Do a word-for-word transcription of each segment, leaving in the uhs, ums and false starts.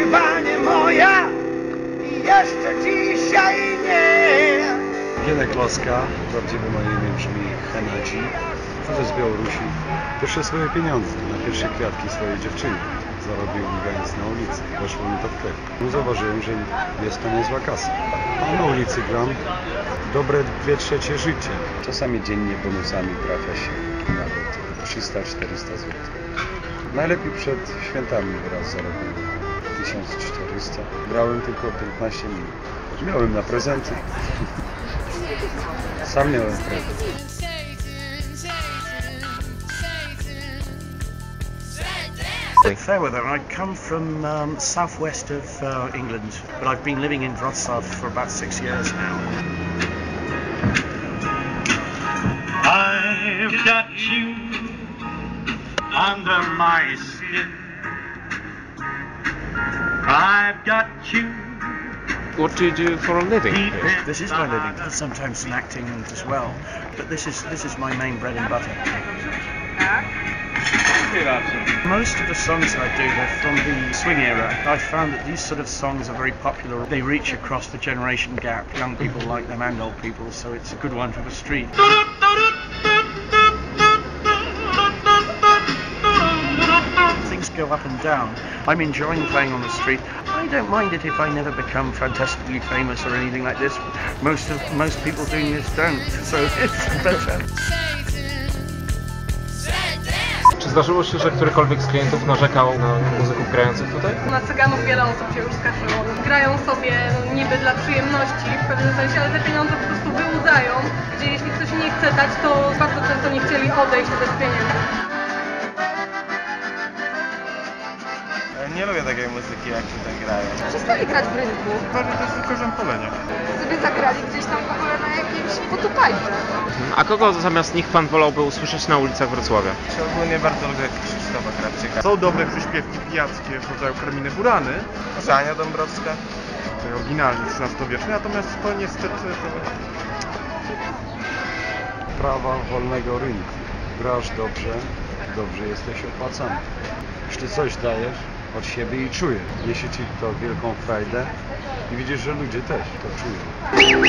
chyba nie moja i jeszcze dzisiaj nie. Gienek Loska, prawdziwe moje imię brzmi Henadzi. Pochodzę z Białorusi. Pierwsze swoje pieniądze na pierwsze kwiatki swojej dziewczyny zarobiłem grając na ulicy. Weszło mi to w krew. No zauważyłem, że jest to niezła kasa. A na ulicy gram dobre dwie trzecie życia. Czasami dziennie bonusami trafia się nawet trzysta czterysta złotych. Najlepiej przed świętami raz zarobiłem tysiąc czterysta. Grałem tylko piętnaście minut. Miałem na prezenty. Sam miałem prezent. Fairweather. I come from um, southwest of uh, England, but I've been living in Wrocław for about six years now. I've got you under my skin. I've got you. What do you do for a living? This is my living. Sometimes some acting as well, but this is this is my main bread and butter. Most of the songs I do, they're from the swing era. I found that these sort of songs are very popular. They reach across the generation gap. Young people like them and old people, so it's a good one for the street. Things go up and down. I'm enjoying playing on the street. I don't mind it if I never become fantastically famous or anything like this. Most of most people doing this don't, so it's better. Czy zdarzyło się, że którykolwiek z klientów narzekał na muzyków grających tutaj? Na cyganów wiele osób się już skarżyło. Grają sobie niby dla przyjemności w pewnym sensie, ale te pieniądze po prostu wyłudzają, gdzie jeśli ktoś nie chce dać, to bardzo często nie chcieli odejść bez pieniędzy. Nie lubię takiej muzyki, jak tutaj grają. Przestali grać w rynku. Uważam, to jest tylko żampolenie. Sobie zagrali gdzieś tam w ogóle na jakimś potupajce. A kogo zamiast nich pan wolałby usłyszeć na ulicach Wrocławia? Ogólnie bardzo lubię Krzysztofa Krawczyka. Są dobre przyśpiewki pijackie w rodzaju Karminy Burany. Żania Dąbrowska. To oryginalnie trzynastowieczne, natomiast to niestety... Prawa wolnego rynku. Grasz dobrze, dobrze jesteś opłacany. Jeśli coś dajesz od siebie i czujesz, niesie ci to wielką frajdę i widzisz, że ludzie też to czują.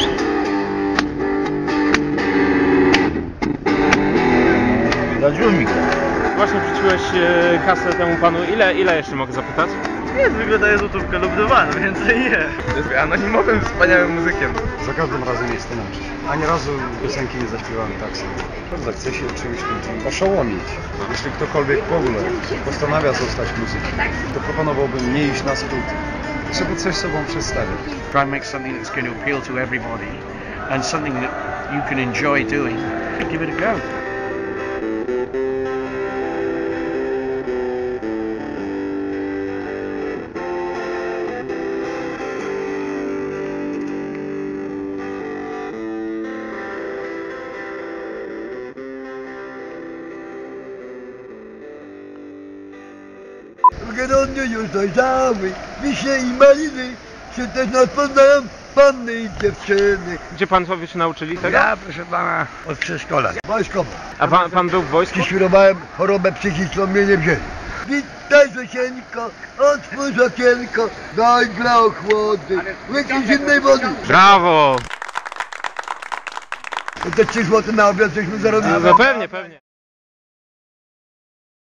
Dać mi Właśnie wrzuciłeś e, kasę temu panu. Ile, ile jeszcze mogę zapytać? Nie, zwykle daję złotówkę lub dwa, no więcej nie. Jest anonimowym, wspaniałym muzykiem. Za każdym razem jest inaczej. Ani razu piosenki nie zaśpiewałem tak samo. Prawda, chce się czymś ludzi oszołomić. Jeśli ktokolwiek w ogóle postanawia zostać muzykiem, to proponowałbym nie iść na skróty, żeby coś sobą przedstawiać. Try and make something that's going to appeal to everybody and something that you can enjoy doing. Give it a go. W grudniu już dojrzały, wiśnie i maliny, się też nas poznają panny i dziewczyny. Gdzie panowie się nauczyli tego? Ja, proszę pana, od przedszkola. Wojskowo. A pan, pan był w wojsku? Świrowałem chorobę psychiczną, mnie nie wzięli. Witaj Zosieńko, otwórz okienko, daj dla ochłody, łyki zimnej wody. Brawo! Te trzy złote na obiad żeśmy zarobili. No pewnie, pewnie.